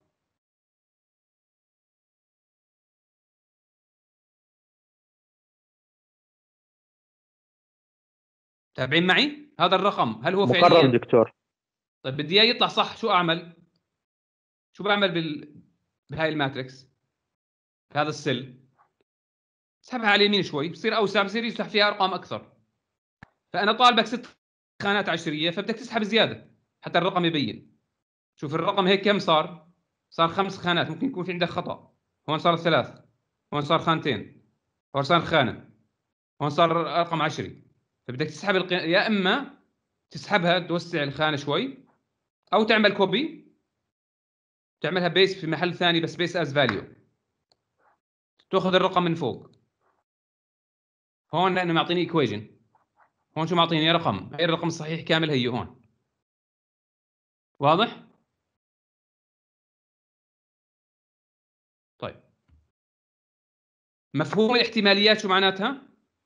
تابعين معي؟ هذا الرقم هل هو مقرر فعليا؟ دكتور. طيب بدي اياه يطلع صح، شو اعمل؟ شو بعمل بهاي الماتريكس؟ هذا السل اسحبها على اليمين شوي بصير اوسع، بصير يفتح فيها ارقام اكثر. فانا طالبك 6 خانات عشريه فبدك تسحب زياده حتى الرقم يبين. شوف الرقم هيك كم صار؟ صار 5 خانات. ممكن يكون في عندك خطا. هون صار 3، هون صار خانتين، هون صار خانه، هون صار رقم عشري. فبدك تسحب يا اما تسحبها توسع الخانه شوي، او تعمل كوبي تعملها بيس في محل ثاني بس بيس از فاليو، تاخذ الرقم من فوق. هون لانه معطيني ايكويجن، هون شو معطيني؟ رقم. هي الرقم الصحيح كامل هي هون. واضح؟ طيب مفهوم الاحتماليات شو معناتها؟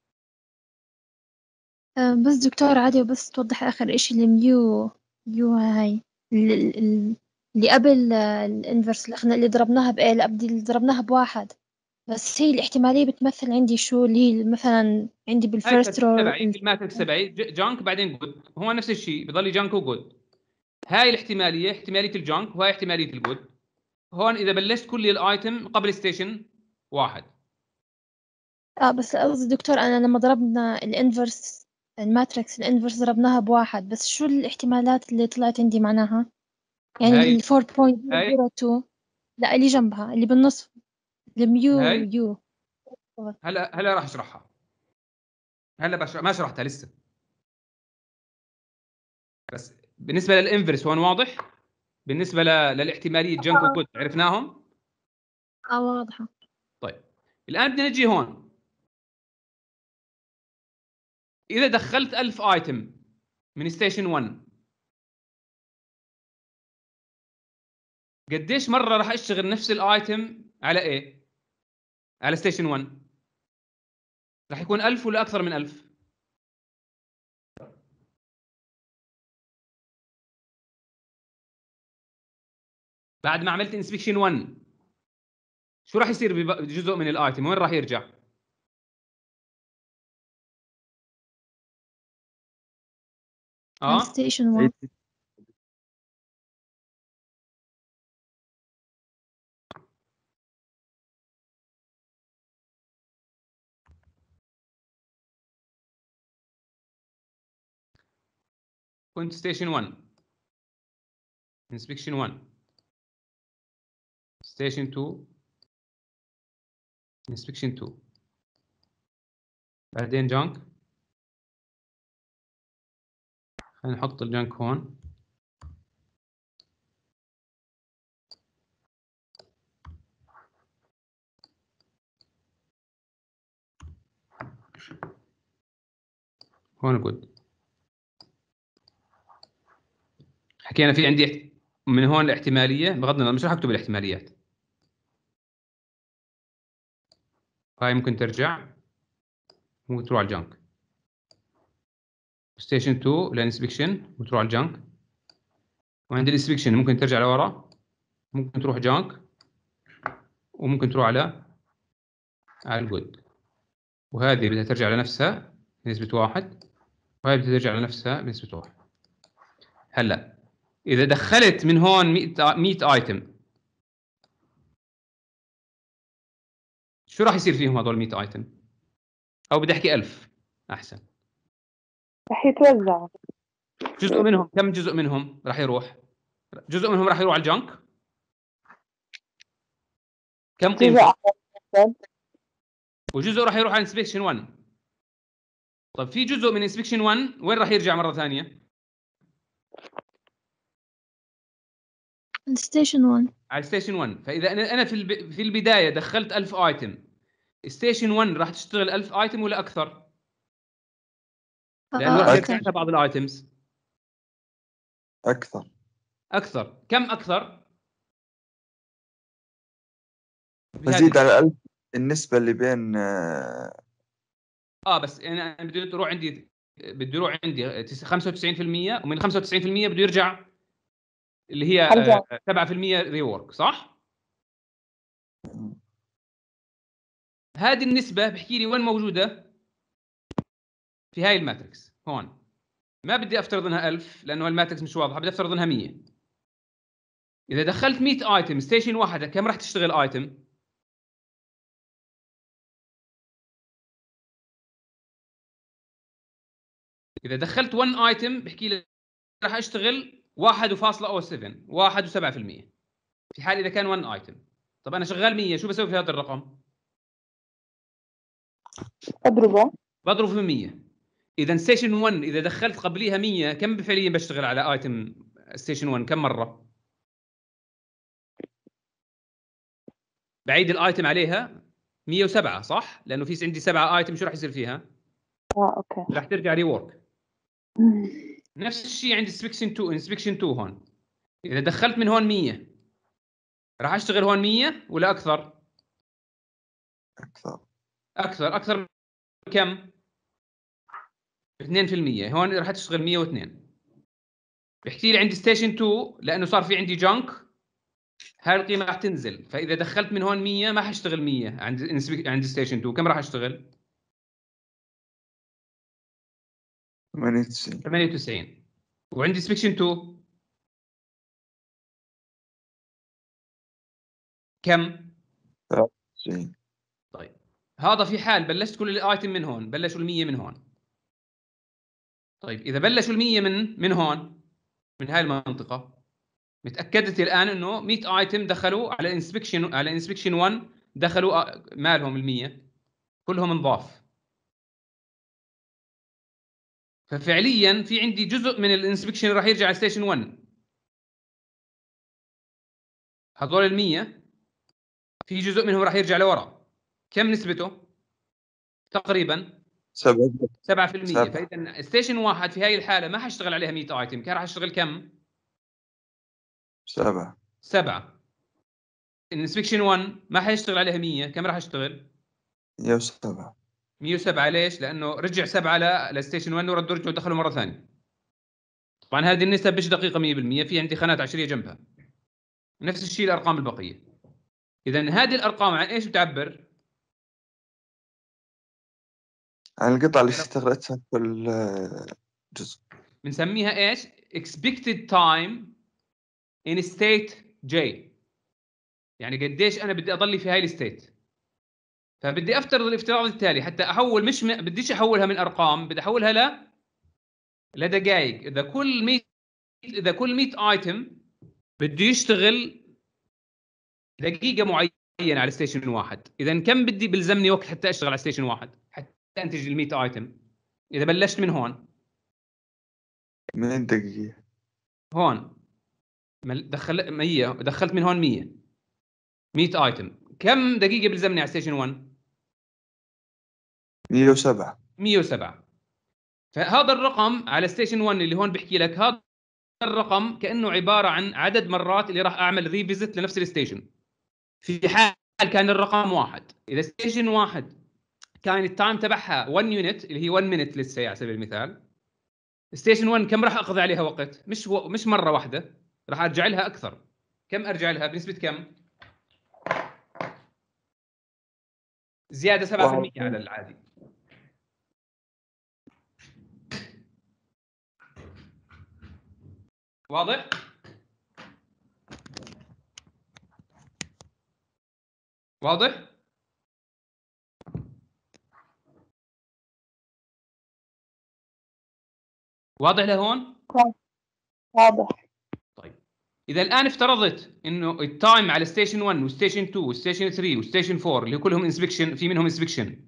بس دكتور عادي، بس توضح آخر إشي الميو هاي اللي قبل الانفرس اللي ضربناها اللي قبل اللي ضربناها بواحد. بس هي الاحتمالية بتمثل عندي شو اللي هي مثلا عندي هاي بالفيرست رو. تبعي الماتريكس تبعي جانك بعدين جود، هو نفس الشيء بضل جانك وجود. هاي الاحتماليه احتماليه الجانك وهاي احتماليه الجود. هون اذا بلشت كل الايتم قبل ستيشن واحد. بس قصدي دكتور أنا لما ضربنا الانفرس الماتريكس الانفرس ضربناها بواحد، بس شو الاحتمالات اللي طلعت عندي معناها؟ يعني هاي 4.02 لا اللي جنبها اللي بالنص الميو هاي يو. هلا راح اشرحها. هلا ما شرحتها لسه. بس بالنسبه للانفرس هون واضح. بالنسبه للاحتماليه جنك وجود عرفناهم. واضحة. طيب الان بدنا نجي هون. اذا دخلت 1000 ايتم من ستيشن 1 قديش مره راح اشتغل نفس الايتم على ايه؟ على ستيشن 1 راح يكون 1000 ولا اكثر من 1000؟ بعد ما عملت انسبكشن 1 شو راح يصير بجزء من الايتم؟ وين راح يرجع؟ ستيشن 1. كنت ستيشن 1 انسبكشن 1 ستيشن 2 انسبكشن 2 بعدين جانك. خلينا نحط الجانك هون. هون جود. حكينا في عندي من هون الاحتماليه، بغض النظر مش راح اكتب الاحتماليات. هاي ممكن ترجع، ممكن تروح على الجانك. ستيشن 2 للانسبكشن وتروح على الجانك. وعند الانسبكشن ممكن ترجع لورا، ممكن تروح جانك، وممكن تروح على الجود. وهذه بدها ترجع لنفسها بنسبه 1، وهذه بدها ترجع لنفسها بنسبه 1. هلا اذا دخلت من هون 100 ايتم شو راح يصير فيهم هذول 100 ايتم؟ او بدي احكي 1000 احسن. رح يتوزعوا. جزء منهم، كم جزء منهم راح يروح؟ جزء منهم راح يروح على الجانك. كم جزء قيمته؟ أقل. وجزء راح يروح على انسبكشن 1. طيب في جزء من انسبكشن 1 وين راح يرجع مره ثانيه؟ ستيشن 1. على ستيشن 1. فاذا انا في البدايه دخلت 1000 ايتم، ستيشن 1 راح تشتغل 1000 ايتم ولا اكثر؟ لانه راح يرجع لها بعض الايتمز. أكثر. اكثر. كم اكثر؟ مزيد على 1000 النسبة اللي بين بس انا بدي يروح عندي 95%، ومن 95% بده يرجع اللي هي 7% ريورك، صح؟ هذه النسبة بحكي لي وين موجودة؟ في هاي الماتريكس هون. ما بدي افترض انها 1000 لانه الماتريكس مش واضحة، بدي افترض انها 100. إذا دخلت 100 ايتم ستيشن واحدة كم راح تشتغل ايتم؟ إذا دخلت 1 ايتم بحكي لي راح اشتغل 1.07 1.7%. في حال إذا كان 1 ايتم. طب أنا شغال 100، شو بسوي في هذا الرقم؟ بضربه في 100. إذا ستيشن 1 إذا دخلت قبليها 100 كم فعليا بشتغل على ايتم ستيشن 1 كم مرة؟ بعيد الايتم عليها 107 صح؟ لأنه في عندي 7 ايتم، شو راح يصير فيها؟ اوكي. راح ترجع ريورك. نفس الشيء عند انسبكشن 2. انسبكشن 2 هون إذا دخلت من هون 100 راح اشتغل هون 100 ولا أكثر؟ أكثر. كم؟ 2%. هون راح تشتغل 102. بحكي لي عندي ستيشن 2 لأنه صار في عندي جانك، هاي القيمة راح تنزل. فإذا دخلت من هون 100 ما حاشتغل 100 عند ستيشن 2. كم راح اشتغل؟ 98. وعندي انسبكشن 2 كم؟ 93. طيب هذا في حال بلشت كل الايتم من هون، بلشوا ال100 من هون. طيب اذا بلشوا ال100 من هون، من هاي المنطقه، متاكدت الان انه 100 ايتم دخلوا على انسبكشن 1 دخلوا مالهم ال100 كلهم انضاف. ففعليا في عندي جزء من الانسبكشن راح يرجع على ستيشن 1. هذول ال100 في جزء منهم راح يرجع لورا. كم نسبته؟ تقريبا 7%. فاذا ستيشن 1 في هاي الحاله ما حاشتغل عليها 100 ايتم، كان راح اشتغل كم؟ 7. الانسبكشن 1 ما حيشتغل عليها 100، كم راح اشتغل؟ 107. ليش؟ لانه رجع 7 لستيشن 1 ورجعوا ودخلوا مره ثانيه. طبعا هذه النسب مش دقيقه 100%، في عندي خانات عشريه جنبها. نفس الشيء الارقام البقيه. اذا هذه الارقام عن ايش بتعبر؟ عن القطعة اللي اشتغلتها كل جزء. بنسميها ايش؟ expected time in state J. يعني قديش انا بدي اضل في هاي الستيت. فبدي افترض الافتراض التالي حتى احول، مش بديش احولها من ارقام، بدي احولها لدقائق. اذا كل 100 ايتم بده يشتغل دقيقه معينه على ستيشن 1، اذا كم بدي بلزمني وقت حتى اشتغل على ستيشن 1 حتى انتج ال 100 ايتم؟ اذا بلشت من هون، من دقيقة هون دخلت 100، دخلت من هون 100 ايتم، كم دقيقه بلزمني على ستيشن 1؟ 107. فهذا الرقم على ستيشن 1 اللي هون بحكي لك، هذا الرقم كانه عباره عن عدد مرات اللي راح اعمل ريفيزت لنفس الستيشن. في حال كان الرقم 1، اذا ستيشن 1 كان التايم تبعها 1 يونت اللي هي 1 مينت لسه على سبيل المثال، ستيشن 1 كم راح اقضي عليها وقت؟ مش مره واحده، راح ارجع لها اكثر. كم ارجع لها بنسبه كم؟ زياده 7% على العادي. واضح؟ واضح؟ واضح لهون؟ واضح. طيب اذا الان افترضت انه التايم على ستيشن 1 وستيشن 2 وستيشن 3 وستيشن 4 اللي كلهم انسبكشن، في منهم انسبكشن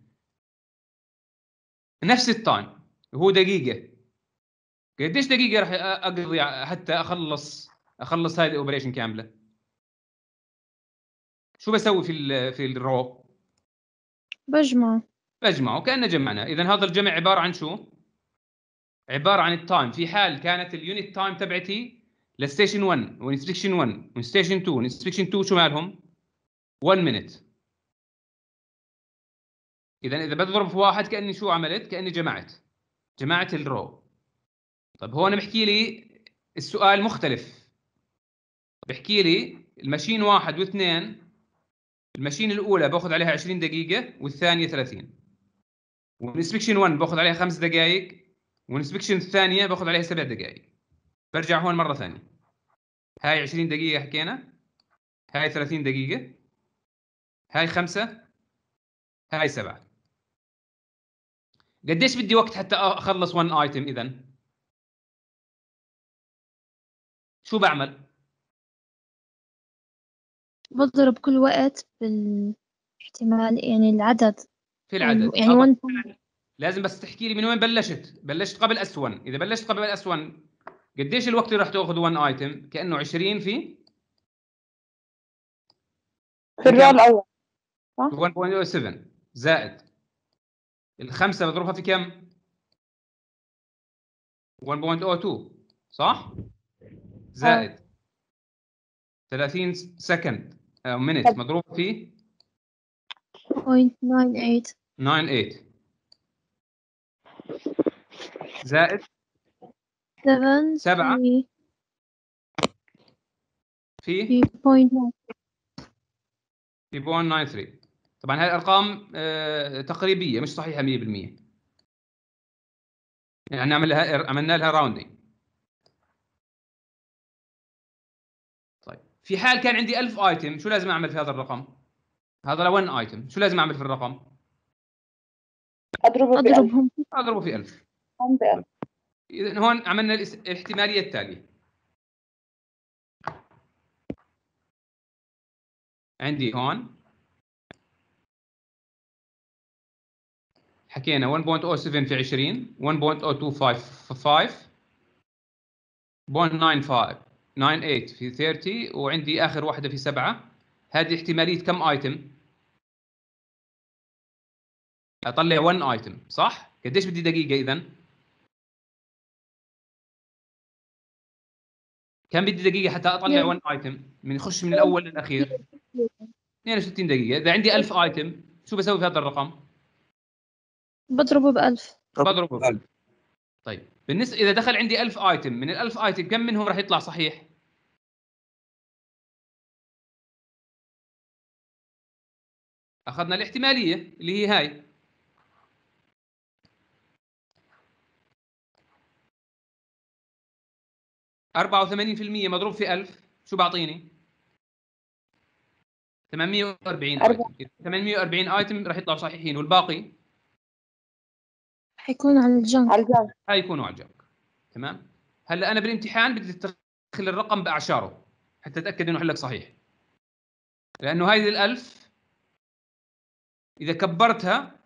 نفس التايم هو دقيقه، قديش دقيقه راح اقضي حتى اخلص هاي الاوبريشن كامله؟ شو بسوي في الرو؟ بجمعه كأنه جمعنا. اذا هذا الجمع عباره عن شو؟ عباره عن التايم في حال كانت اليونت تايم تبعتي لستيشن 1 وانسبكشن 1 وستيشن 2 وانسبكشن 2 شو مالهم؟ 1 مينت. اذا بضرب في واحد كاني شو عملت؟ كاني جمعت الرو. طيب هون بحكي لي السؤال مختلف، بحكي لي الماشين 1 و2، الماشين الاولى باخذ عليها 20 دقيقه والثانيه 30، والانسبكشن 1 باخذ عليها 5 دقائق، والانسبكشن الثانيه باخذ عليها 7 دقائق. برجع هون مره ثانيه، هاي 20 دقيقه حكينا، هاي 30 دقيقه، هاي 5، هاي 7. قديش بدي وقت حتى اخلص 1 ايتم؟ اذا شو بعمل؟ بضرب كل وقت بالاحتمال، يعني العدد في العدد يعني 1. لازم بس تحكي لي من وين بلشت قبل S1. اذا بلشت قبل S1 قديش الوقت اللي راح تاخذ 1 ايتم؟ كانه 20 في الرو الاول صح؟ 1.07 زائد الخمسه بضربها في كم؟ 1.02 صح؟ زائد 30 سكند او مينت مضروب في 0.98 زائد 7 في 0.93. طبعا هاي الارقام تقريبيه مش صحيحه 100%، يعني عملنا لها راوندينج. طيب في حال كان عندي 1000 ايتم شو لازم اعمل في هذا الرقم؟ هذا لو 1 ايتم شو لازم اعمل في الرقم؟ اضربه في 1000. اذا هون عملنا الاحتماليه التاليه. عندي هون حكينا 1.07 في 20 1.0255 0.9598 في 30 وعندي اخر واحده في 7. هذه احتماليه كم ايتم؟ اطلع 1 ايتم صح؟ قديش بدي دقيقه اذا؟ كم بدي دقيقه حتى اطلع 1 ايتم من يخش من الاول للاخير؟ 62 دقيقه. اذا عندي 1000 ايتم شو بسوي في هذا الرقم؟ بضربه ب1000. بضربه ب1000. طيب بالنسبه اذا دخل عندي 1000 ايتم، من ال1000 ايتم كم منهم راح يطلع صحيح؟ اخذنا الاحتماليه اللي هي هاي. .84% مضروب في 1000 شو بعطيني؟ 840 ايتم. 840 ايتم راح يطلعوا صحيحين والباقي حيكون على الجنك. على الجنب. حيكونوا على الجنب. تمام. هلا انا بالامتحان بدي تدخل الرقم باعشاره حتى اتاكد انه حلك صحيح، لانه هاي ال1000 اذا كبرتها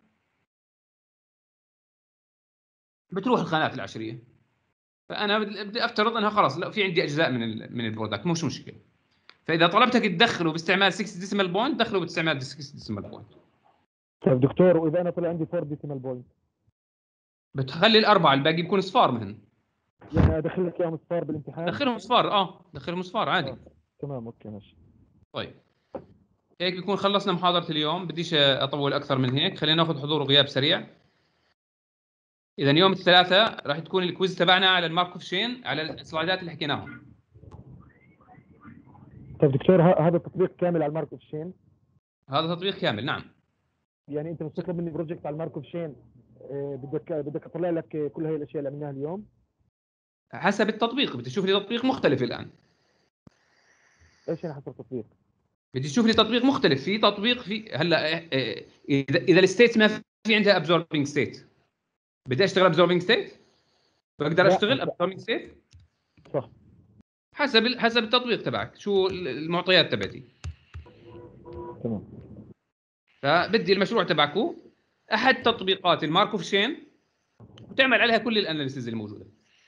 بتروح الخانات العشريه، فانا بدي افترض انها خلاص لا في عندي اجزاء من البرودكت مش مشكله. فاذا طلبتك تدخله باستعمال 6 ديسيمال بوينت دخله باستعمال 6 ديسيمال بوينت. طيب دكتور، واذا انا طلع عندي 4 ديسيمال بوينت بتخلي الاربعه الباقي بيكون صفار مهن. يعني ادخل لك اياهم صفار بالامتحان؟ دخلهم صفار دخلهم صفار عادي. تمام اوكي ماشي. طيب هيك بيكون خلصنا محاضره اليوم، بديش اطول اكثر من هيك، خلينا ناخذ حضور وغياب سريع. اذا يوم الثلاثاء راح تكون الكويز تبعنا على الماركوف شين على السلايدات اللي حكيناهم. طيب دكتور، هذا التطبيق كامل على الماركوف شين؟ هذا تطبيق كامل نعم. يعني انت مش تطلب مني بروجكت على الماركوف شين بدك اطلع لك كل هاي الاشياء اللي عملناها اليوم؟ حسب التطبيق، بدي تشوف لي تطبيق مختلف الان. ايش يعني حسب التطبيق؟ بدي تشوف لي تطبيق مختلف. في تطبيق في هلا اذا الستيت ما في عندها ابزوربينج ستيت، بدي اشتغل ابزوربينج ستيت، بقدر لا، اشتغل ابزوربينج ستيت صح. حسب التطبيق تبعك شو المعطيات تبعتي. تمام. فبدي المشروع تبعكم احد تطبيقات الماركوف شين وتعمل عليها كل الاناليسيز الموجوده.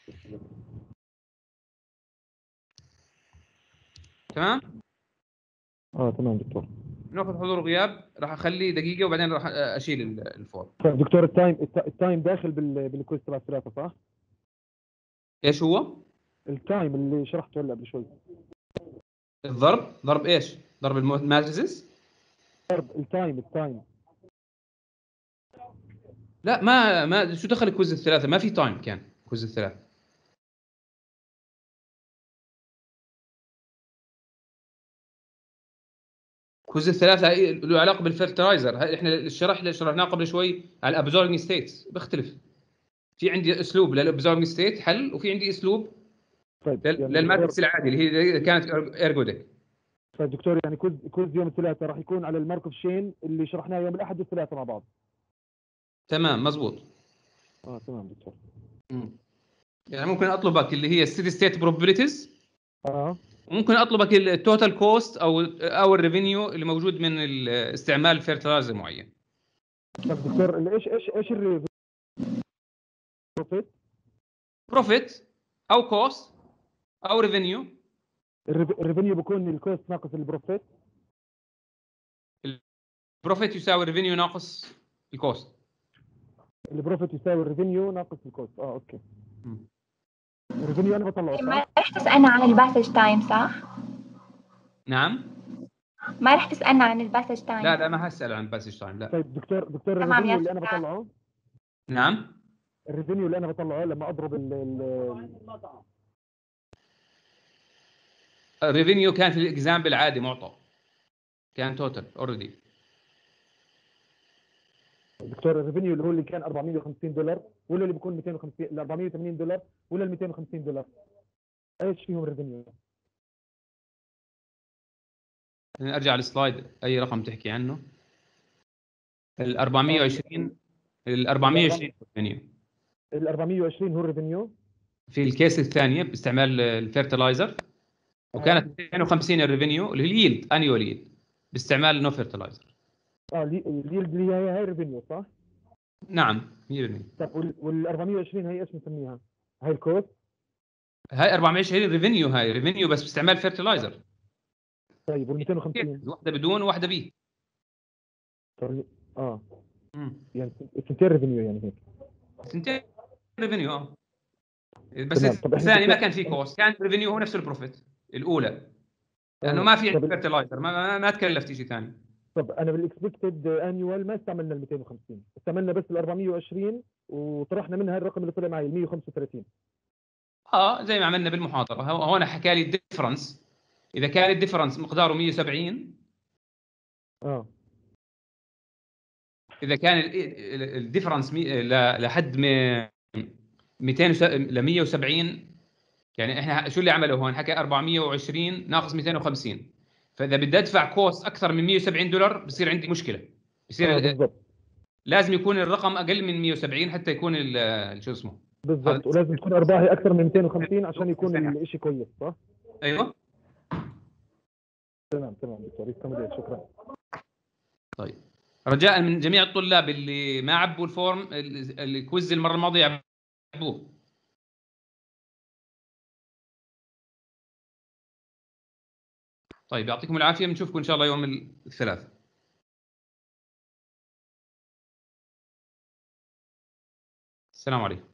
تمام؟ تمام دكتور. ناخذ حضور وغياب، راح اخليه دقيقه وبعدين راح اشيل الفورم. طيب دكتور، التايم داخل بالكويز تبع الثلاثه صح؟ ايش هو؟ التايم اللي شرحته هلا قبل شوي. ضرب ايش؟ ضرب الماتريسز؟ التايم. لا ما شو دخل الكويز الثلاثه؟ ما في تايم كان كويز الثلاثه. كويز الثلاثه له علاقه بالفيرتلايزر. احنا الشرح اللي شرحناه قبل شوي على الابزوربنج ستيتس بيختلف. في عندي اسلوب للابزوربنج ستيت حل، وفي عندي اسلوب طيب للماتريكس العادي اللي هي كانت ايرجوديك. طيب دكتور، يعني كويز يوم الثلاثاء راح يكون على الماركوف شين اللي شرحناه يوم الاحد والثلاثاء مع بعض. تمام مزبوط. تمام دكتور. يعني ممكن اطلبك اللي هي ستيدي ستيت بروبابيلتيز، وممكن اطلبك التوتال كوست او الريفينيو اللي موجود من استعمال فيرتلايزر معين. طيب دكتور، ايش بروفيت او كوست او ريفينيو. الريفينيو بيكون الكوست ناقص البروفيت. البروفيت يساوي الريفينيو ناقص الكوست. البروفيت يساوي الريفينيو ناقص الكوست. اوكي. مم. الريفينيو انا بطلعه ما صح؟ رح تسألنا عن الباسج تايم صح؟ نعم. ما رح تسألنا عن الباسج تايم. لا ما هسأل عن باسج تايم لا. طيب دكتور تمام الريفينيو يا اللي انا أستاذ. بطلعه، نعم. الريفينيو اللي انا بطلعه لما اضرب الريفينيو كان في الاكزامبل عادي معطى، كان توتال اوريدي. دكتور الريفينيو اللي هو اللي كان $450 ولا اللي بيكون 250 ل $480 ولا ال $250؟ ايش فيهم الريفينيو؟ ارجع للسلايد، اي رقم تحكي عنه؟ ال 420 ريفينيو. ال 420 هو الريفينيو في الكيس الثانيه باستعمال الفيرتلايزر، وكانت 250 الريفينيو اللي هي اليلد انيوال يلد باستعمال نو فيرتلايزر. اليلد اللي هي الريفينيو صح؟ نعم 100%. طب وال 420 هي ايش بنسميها؟ هاي الكوست؟ هاي 420 ريفينيو، هاي ريفينيو بس باستعمال فيرتلايزر. طيب وال 250 واحده بدون وواحده بي. اه امم يعني سنتين ريفينيو يعني هيك. سنتين ريفينيو بس تمام. طب احنا الثاني ما كان في كوست، كان ريفينيو هو نفس البروفيت الاولى، لانه ما في طب فيرتلايزر، ما تكلفت شيء ثاني. طب انا بالاكسبكتد انيوال ما استعملنا ال 250، استعملنا بس ال 420 وطرحنا منها الرقم اللي طلع معي ال 135. زي ما عملنا بالمحاضره. هون حكى لي الديفرنس، اذا كان الديفرنس مقداره 170، اذا كان الديفرنس لحد 200 ل 170، يعني احنا شو اللي عمله هون؟ حكى 420 ناقص 250، فاذا بدي ادفع كوست اكثر من $170 بصير عندي مشكله، بصير بالضبط لازم يكون الرقم اقل من 170 حتى يكون شو اسمه. بالضبط، ولازم تكون ارباحي اكثر من 250 عشان يكون الشيء كويس، صح؟ ايوه تمام دكتور، يستمر، شكرا. طيب، رجاء من جميع الطلاب اللي ما عبوا الفورم الكويز المره الماضيه عبوه. طيب يعطيكم العافيه، بنشوفكم ان شاء الله يوم الثلاث. السلام عليكم.